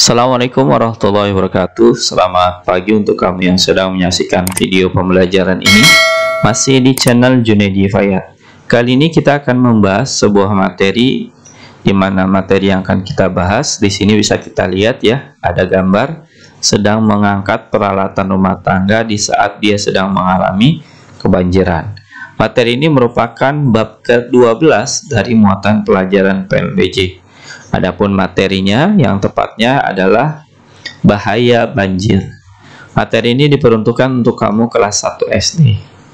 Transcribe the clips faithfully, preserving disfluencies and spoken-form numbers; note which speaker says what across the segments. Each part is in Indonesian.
Speaker 1: Assalamualaikum warahmatullahi wabarakatuh. Selamat pagi untuk kamu yang sedang menyaksikan video pembelajaran ini. Masih di channel Junaidi Fayat. Kali ini kita akan membahas sebuah materi, di mana materi yang akan kita bahas di sini bisa kita lihat ya, ada gambar sedang mengangkat peralatan rumah tangga di saat dia sedang mengalami kebanjiran. Materi ini merupakan bab ke dua belas dari muatan pelajaran P N B J. Adapun materinya yang tepatnya adalah bahaya banjir. Materi ini diperuntukkan untuk kamu kelas satu S D.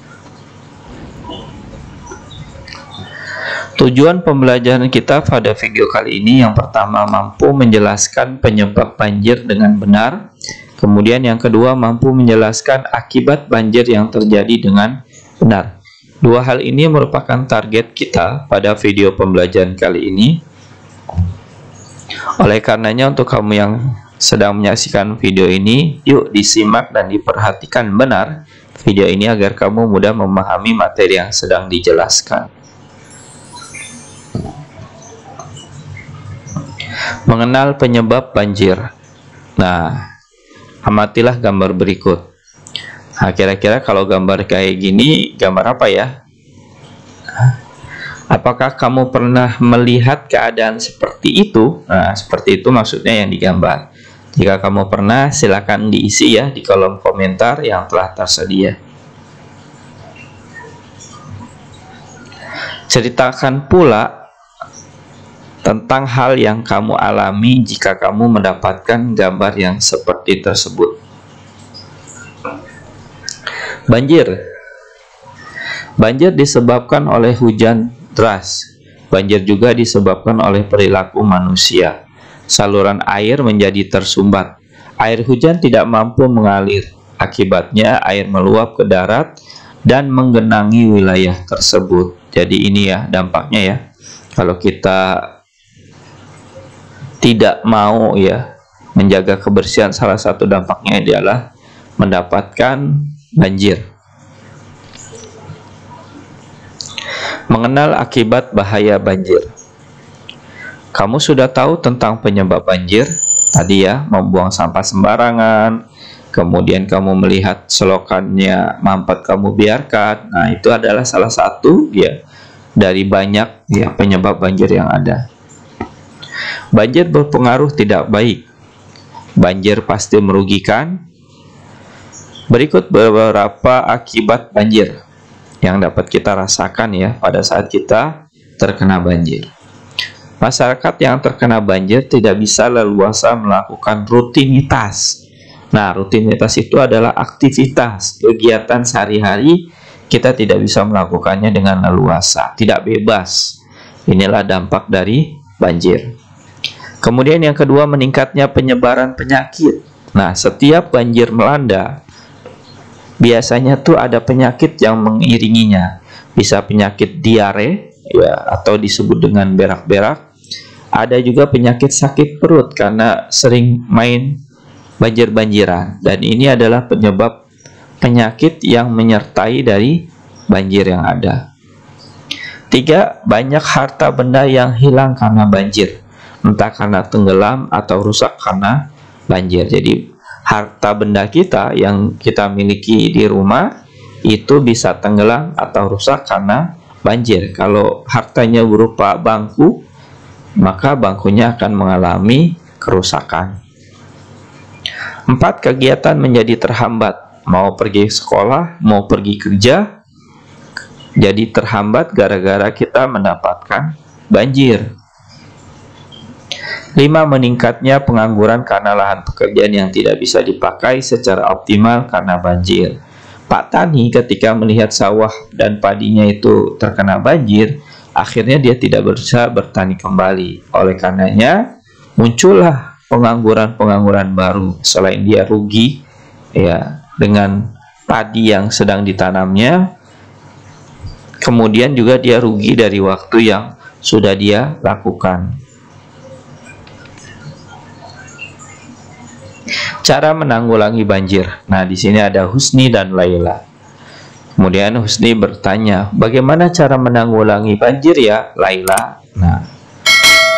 Speaker 1: Tujuan pembelajaran kita pada video kali ini yang pertama mampu menjelaskan penyebab banjir dengan benar. Kemudian yang kedua mampu menjelaskan akibat banjir yang terjadi dengan benar. Dua hal ini merupakan target kita pada video pembelajaran kali ini. Oleh karenanya untuk kamu yang sedang menyaksikan video ini, yuk disimak dan diperhatikan benar video ini agar kamu mudah memahami materi yang sedang dijelaskan. Mengenal penyebab banjir. Nah, amatilah gambar berikut. Nah, kira-kira kalau gambar kayak gini, gambar apa ya? Apakah kamu pernah melihat keadaan seperti itu? Nah, seperti itu maksudnya yang digambar. Jika kamu pernah, silakan diisi ya di kolom komentar yang telah tersedia. Ceritakan pula tentang hal yang kamu alami jika kamu mendapatkan gambar yang seperti tersebut. Banjir. Banjir disebabkan oleh hujan deras. Banjir juga disebabkan oleh perilaku manusia. Saluran air menjadi tersumbat. Air hujan tidak mampu mengalir. Akibatnya air meluap ke darat dan menggenangi wilayah tersebut. Jadi ini ya dampaknya ya. Kalau kita tidak mau ya menjaga kebersihan, salah satu dampaknya adalah mendapatkan banjir. Mengenal akibat bahaya banjir. Kamu sudah tahu tentang penyebab banjir tadi ya, membuang sampah sembarangan, kemudian kamu melihat selokannya mampet kamu biarkan. Nah, itu adalah salah satu ya dari banyak ya penyebab banjir yang ada. Banjir berpengaruh tidak baik. Banjir pasti merugikan. Berikut beberapa akibat banjir yang dapat kita rasakan ya pada saat kita terkena banjir. Masyarakat yang terkena banjir tidak bisa leluasa melakukan rutinitas. Nah, rutinitas itu adalah aktivitas, kegiatan sehari-hari kita tidak bisa melakukannya dengan leluasa, tidak bebas. Inilah dampak dari banjir. Kemudian yang kedua, meningkatnya penyebaran penyakit. Nah, setiap banjir melanda, biasanya tuh ada penyakit yang mengiringinya. Bisa penyakit diare ya, atau disebut dengan berak-berak. Ada juga penyakit sakit perut karena sering main banjir-banjiran. Dan ini adalah penyebab penyakit yang menyertai dari banjir yang ada. Tiga, banyak harta benda yang hilang karena banjir. Entah karena tenggelam atau rusak karena banjir. Jadi harta benda kita yang kita miliki di rumah itu bisa tenggelam atau rusak karena banjir. Kalau hartanya berupa bangku, maka bangkunya akan mengalami kerusakan. Empat, kegiatan menjadi terhambat. Mau pergi sekolah, mau pergi kerja, jadi terhambat gara-gara kita mendapatkan banjir. Lima, meningkatnya pengangguran karena lahan pekerjaan yang tidak bisa dipakai secara optimal karena banjir. Pak Tani ketika melihat sawah dan padinya itu terkena banjir, akhirnya dia tidak bisa bertani kembali. Oleh karenanya muncullah pengangguran-pengangguran baru. Selain dia rugi ya dengan padi yang sedang ditanamnya, kemudian juga dia rugi dari waktu yang sudah dia lakukan. Cara menanggulangi banjir. Nah, di sini ada Husni dan Laila. Kemudian Husni bertanya, bagaimana cara menanggulangi banjir ya, Laila? Nah,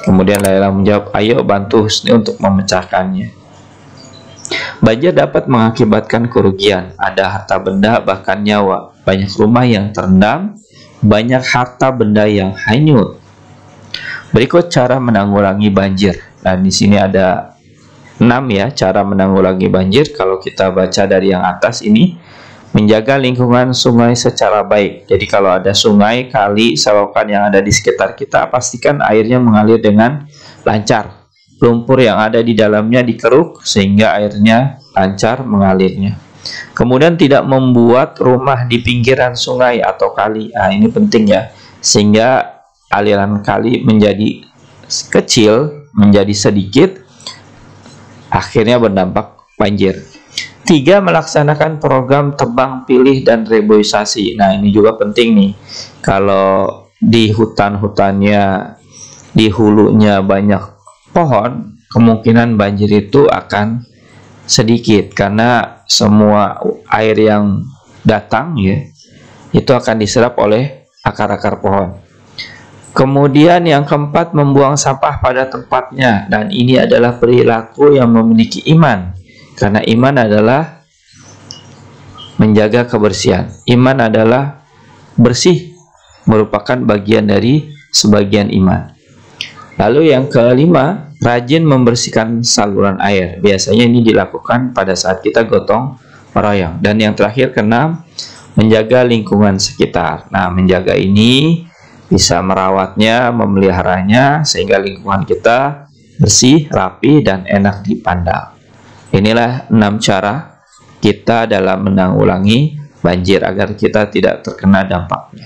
Speaker 1: Kemudian Laila menjawab, ayo bantu Husni untuk memecahkannya. Banjir dapat mengakibatkan kerugian, ada harta benda bahkan nyawa, banyak rumah yang terendam, banyak harta benda yang hanyut. Berikut cara menanggulangi banjir. Nah, di sini ada enam ya cara menanggulangi banjir. Kalau kita baca dari yang atas ini, menjaga lingkungan sungai secara baik. Jadi kalau ada sungai, kali, selokan yang ada di sekitar kita, pastikan airnya mengalir dengan lancar. Lumpur yang ada di dalamnya dikeruk sehingga airnya lancar mengalirnya. Kemudian tidak membuat rumah di pinggiran sungai atau kali. Nah, ini penting ya, sehingga aliran kali menjadi kecil, menjadi sedikit, akhirnya berdampak banjir. Tiga, melaksanakan program tebang pilih dan reboisasi. Nah, ini juga penting nih. Kalau di hutan-hutannya, di hulunya banyak pohon, kemungkinan banjir itu akan sedikit karena semua air yang datang ya itu akan diserap oleh akar-akar pohon. Kemudian yang keempat, membuang sampah pada tempatnya, dan ini adalah perilaku yang memiliki iman, karena iman adalah menjaga kebersihan. Iman adalah bersih, merupakan bagian dari sebagian iman. Lalu yang kelima, rajin membersihkan saluran air. Biasanya ini dilakukan pada saat kita gotong royong. Dan yang terakhir, keenam, menjaga lingkungan sekitar. Nah, menjaga ini bisa merawatnya, memeliharanya, sehingga lingkungan kita bersih, rapi, dan enak dipandang. Inilah enam cara kita dalam menanggulangi banjir agar kita tidak terkena dampaknya.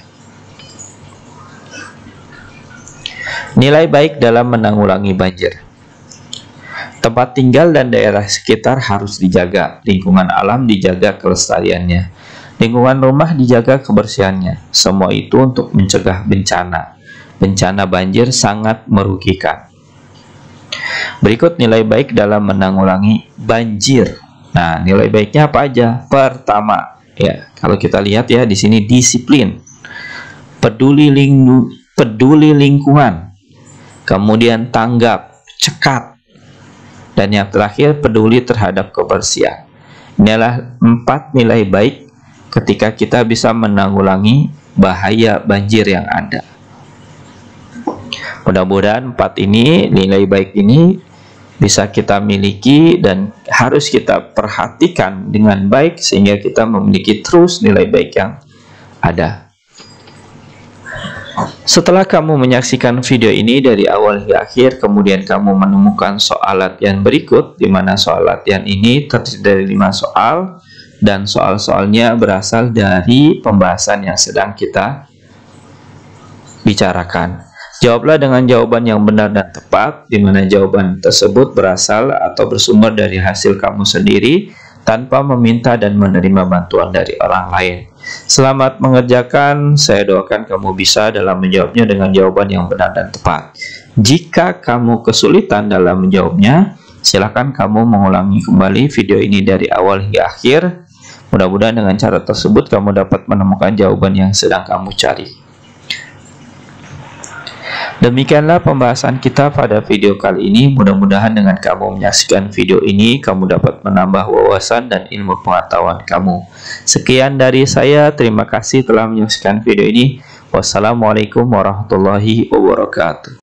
Speaker 1: Nilai baik dalam menanggulangi banjir. Tempat tinggal dan daerah sekitar harus dijaga, lingkungan alam dijaga kelestariannya, lingkungan rumah dijaga kebersihannya. Semua itu untuk mencegah bencana. Bencana banjir sangat merugikan. Berikut nilai baik dalam menanggulangi banjir. Nah, nilai baiknya apa aja? Pertama, ya, kalau kita lihat ya di sini, disiplin, peduli ling peduli lingkungan, kemudian tanggap, cekat, dan yang terakhir peduli terhadap kebersihan. Inilah empat nilai baik ketika kita bisa menanggulangi bahaya banjir yang ada. Mudah-mudahan empat ini, nilai baik ini bisa kita miliki dan harus kita perhatikan dengan baik sehingga kita memiliki terus nilai baik yang ada. Setelah kamu menyaksikan video ini dari awal hingga akhir, kemudian kamu menemukan soal latihan berikut, di mana soal latihan ini terdiri dari lima soal, dan soal-soalnya berasal dari pembahasan yang sedang kita bicarakan. Jawablah dengan jawaban yang benar dan tepat, di mana jawaban tersebut berasal atau bersumber dari hasil kamu sendiri, tanpa meminta dan menerima bantuan dari orang lain. Selamat mengerjakan, saya doakan kamu bisa dalam menjawabnya dengan jawaban yang benar dan tepat. Jika kamu kesulitan dalam menjawabnya, silakan kamu mengulangi kembali video ini dari awal hingga akhir. Mudah-mudahan dengan cara tersebut kamu dapat menemukan jawaban yang sedang kamu cari. Demikianlah pembahasan kita pada video kali ini. Mudah-mudahan dengan kamu menyaksikan video ini, kamu dapat menambah wawasan dan ilmu pengetahuan kamu. Sekian dari saya, terima kasih telah menyaksikan video ini. Wassalamualaikum warahmatullahi wabarakatuh.